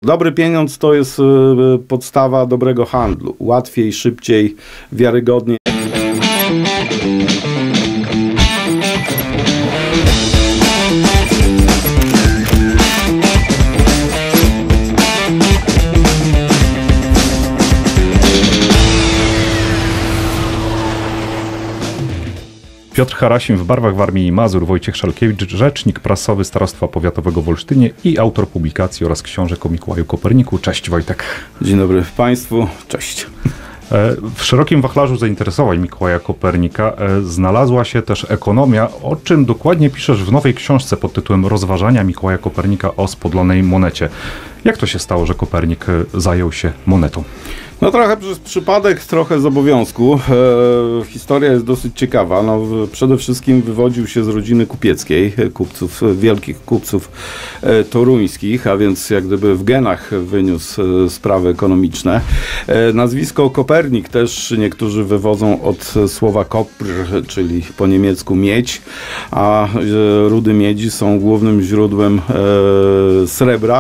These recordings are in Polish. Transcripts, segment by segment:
Dobry pieniądz to jest podstawa dobrego handlu. Łatwiej, szybciej, wiarygodniej. Piotr Harasim w barwach Warmii i Mazur, Wojciech Szalkiewicz, rzecznik prasowy Starostwa Powiatowego w Olsztynie i autor publikacji oraz książek o Mikołaju Koperniku. Cześć Wojtek. Dzień dobry Państwu, cześć. W szerokim wachlarzu zainteresowań Mikołaja Kopernika znalazła się też ekonomia, o czym dokładnie piszesz w nowej książce pod tytułem Rozważania Mikołaja Kopernika o spodlonej monecie. Jak to się stało, że Kopernik zajął się monetą? No trochę przez przypadek, trochę z obowiązku. Historia jest dosyć ciekawa. Przede wszystkim wywodził się z rodziny kupieckiej, kupców, wielkich kupców toruńskich, a więc jak gdyby w genach wyniósł sprawy ekonomiczne. Nazwisko Kopernik też niektórzy wywodzą od słowa kopr, czyli po niemiecku miedź, a rudy miedzi są głównym źródłem srebra,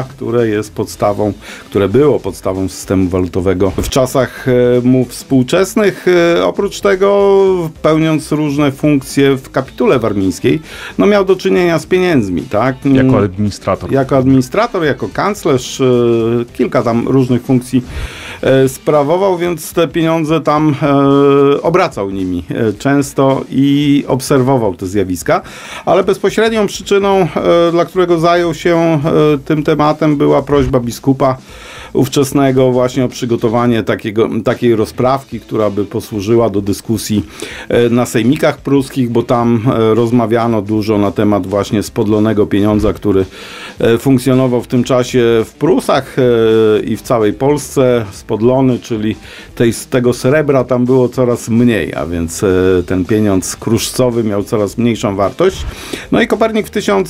które było podstawą systemu walutowego w czasach mu współczesnych. Oprócz tego, pełniąc różne funkcje w kapitule warmińskiej, miał do czynienia z pieniędzmi, tak? Jako administrator. Jako administrator, jako kanclerz, kilka tam różnych funkcji sprawował, więc te pieniądze tam obracał nimi często i obserwował te zjawiska, ale bezpośrednią przyczyną, dla którego zajął się tym tematem, była prośba biskupa ówczesnego właśnie o przygotowanie takiej rozprawki, która by posłużyła do dyskusji na sejmikach pruskich, bo tam rozmawiano dużo na temat właśnie spodlonego pieniądza, który funkcjonował w tym czasie w Prusach i w całej Polsce. Spodlony, czyli tego srebra tam było coraz mniej, a więc ten pieniądz kruszcowy miał coraz mniejszą wartość. No i Kopernik w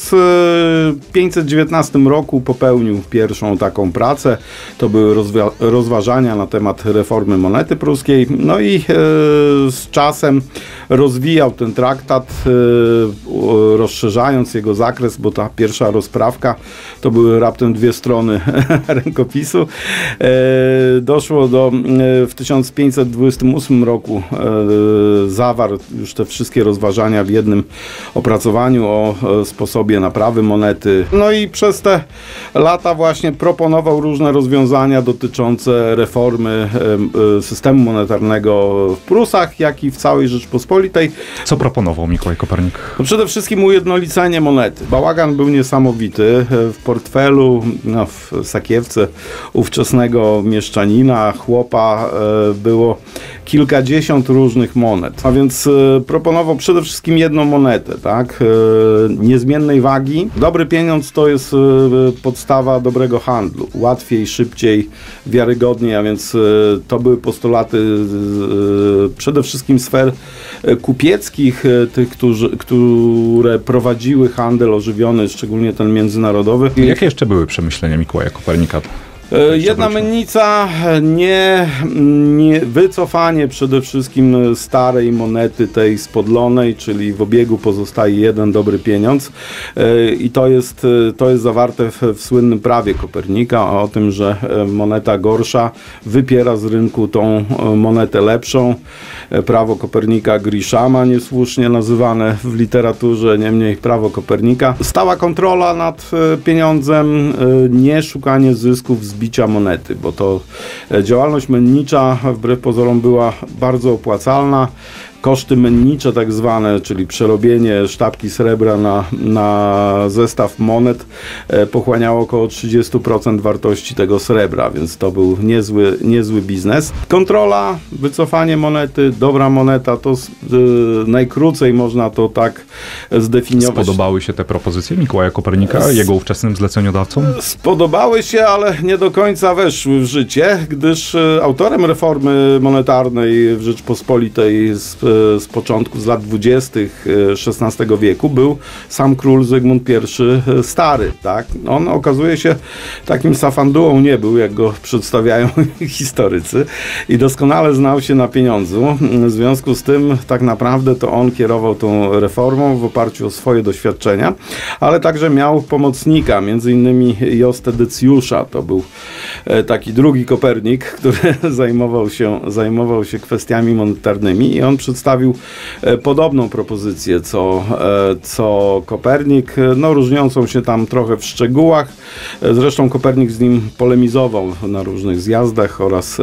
1519 roku popełnił pierwszą taką pracę. To były rozważania na temat reformy monety pruskiej. No i z czasem rozwijał ten traktat, rozszerzając jego zakres, bo ta pierwsza rozprawka to były raptem 2 strony rękopisu. Doszło w 1528 roku zawarł już te wszystkie rozważania w jednym opracowaniu o sposobie naprawy monety. No i przez te lata właśnie proponował różne rozwiązania dotyczące reformy systemu monetarnego w Prusach, jak i w całej Rzeczpospolitej. Co proponował Mikołaj Kopernik? Przede wszystkim ujednolicenie monety. Bałagan był niesamowity. W portfelu, w sakiewce ówczesnego mieszczanina, chłopa było kilkadziesiąt różnych monet. A więc proponował przede wszystkim jedną monetę, tak? Niezmiennej wagi. Dobry pieniądz to jest podstawa dobrego handlu. Łatwiej, szybciej, wiarygodniej, a więc to były postulaty przede wszystkim sfer kupieckich, tych, które prowadziły handel ożywiony, szczególnie ten międzynarodowy. Jakie jeszcze były przemyślenia Mikołaja Kopernika? Jedna mennica, wycofanie przede wszystkim starej monety, tej spodlonej, czyli w obiegu pozostaje jeden dobry pieniądz i to jest zawarte w słynnym prawie Kopernika o tym, że moneta gorsza wypiera z rynku tą monetę lepszą. Prawo Kopernika Grishama, niesłusznie nazywane w literaturze, niemniej prawo Kopernika. Stała kontrola nad pieniądzem, nie szukanie zysków z bicia monety, bo to działalność mennicza wbrew pozorom była bardzo opłacalna. Koszty mennicze tak zwane, czyli przerobienie sztabki srebra na zestaw monet pochłaniało około 30% wartości tego srebra, więc to był niezły biznes. Kontrola, wycofanie monety, dobra moneta, to najkrócej można to tak zdefiniować. Spodobały się te propozycje Mikołaja Kopernika, jego ówczesnym zleceniodawcom? Spodobały się, ale nie do końca weszły w życie, gdyż autorem reformy monetarnej w Rzeczpospolitej z początku, z lat 20. XVI wieku był sam król Zygmunt I Stary, tak? On okazuje się takim safandułą nie był, jak go przedstawiają historycy i doskonale znał się na pieniądzu. W związku z tym tak naprawdę to on kierował tą reformą w oparciu o swoje doświadczenia, ale także miał pomocnika, między innymi Jostę Decjusza. To był taki drugi Kopernik, który zajmował się kwestiami monetarnymi i on przedstawił podobną propozycję co Kopernik, no różniącą się tam trochę w szczegółach. Zresztą Kopernik z nim polemizował na różnych zjazdach oraz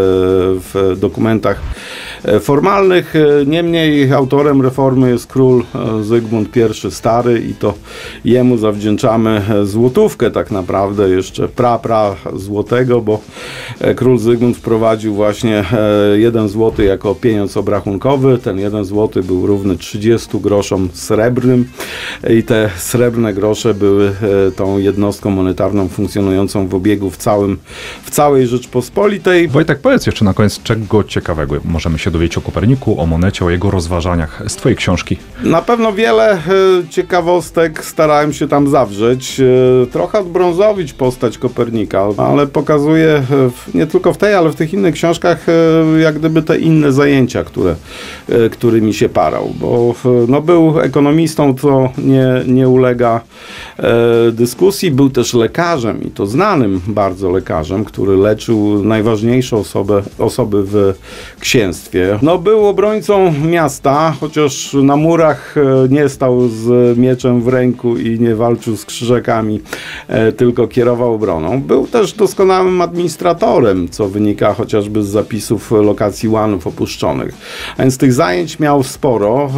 w dokumentach formalnych. Niemniej autorem reformy jest król Zygmunt I Stary i to jemu zawdzięczamy złotówkę tak naprawdę, jeszcze pra złotego, bo król Zygmunt wprowadził właśnie 1 zł jako pieniądz obrachunkowy. Ten 1 zł był równy 30 groszom srebrnym i te srebrne grosze były tą jednostką monetarną funkcjonującą w obiegu w całej Rzeczpospolitej. Wojtek, powiedz jeszcze na koniec, czego ciekawego możemy się dowiedzieć o Koperniku, o monecie, o jego rozważaniach z twojej książki? Na pewno wiele ciekawostek starałem się tam zawrzeć. Trochę odbrązowić postać Kopernika, ale pokazuje nie tylko w tej, ale w tych innych książkach jak gdyby te inne zajęcia, którymi się parał, bo no, był ekonomistą, co nie ulega dyskusji. Był też lekarzem i to znanym bardzo lekarzem, który leczył najważniejsze osoby w księstwie. No, był obrońcą miasta, chociaż na murach nie stał z mieczem w ręku i nie walczył z krzyżakami, tylko kierował obroną. Był też doskonałym administratorem, co wynika chociażby z zapisów lokacji łanów opuszczonych. A więc tych zajęć miał sporo.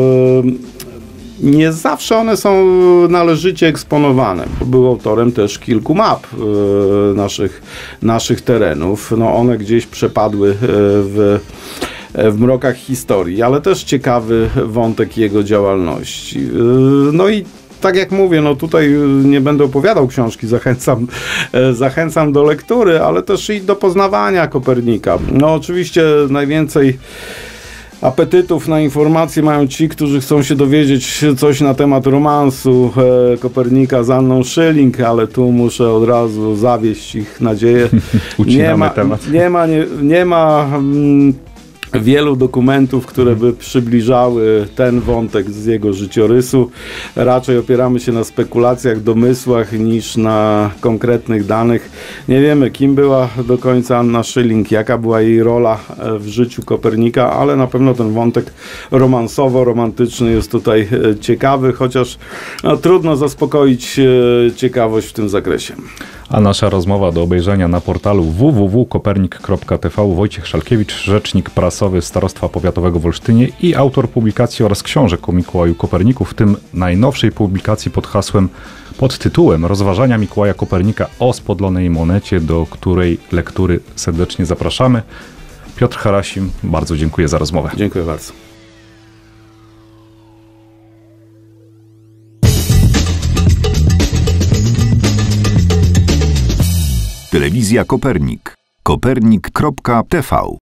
Nie zawsze one są należycie eksponowane. Był autorem też kilku map naszych terenów. No, one gdzieś przepadły w mrokach historii, ale też ciekawy wątek jego działalności. No i tak jak mówię, no tutaj nie będę opowiadał książki, zachęcam do lektury, ale też i do poznawania Kopernika. No oczywiście najwięcej apetytów na informacje mają ci, którzy chcą się dowiedzieć coś na temat romansu Kopernika z Anną Schilling, ale tu muszę od razu zawieść ich nadzieję. Nie ma wielu dokumentów, które by przybliżały ten wątek z jego życiorysu. Raczej opieramy się na spekulacjach, domysłach niż na konkretnych danych. Nie wiemy, kim była do końca Anna Schilling, jaka była jej rola w życiu Kopernika, ale na pewno ten wątek romansowo-romantyczny jest tutaj ciekawy, chociaż no, trudno zaspokoić ciekawość w tym zakresie. A nasza rozmowa do obejrzenia na portalu www.kopernik.tv. Wojciech Szalkiewicz, rzecznik prasowy Starostwa Powiatowego w Olsztynie i autor publikacji oraz książek o Mikołaju Koperniku, w tym najnowszej publikacji pod tytułem Rozważania Mikołaja Kopernika o spodlonej monecie, do której lektury serdecznie zapraszamy. Piotr Harasim, bardzo dziękuję za rozmowę. Dziękuję bardzo. Telewizja Kopernik. Kopernik.tv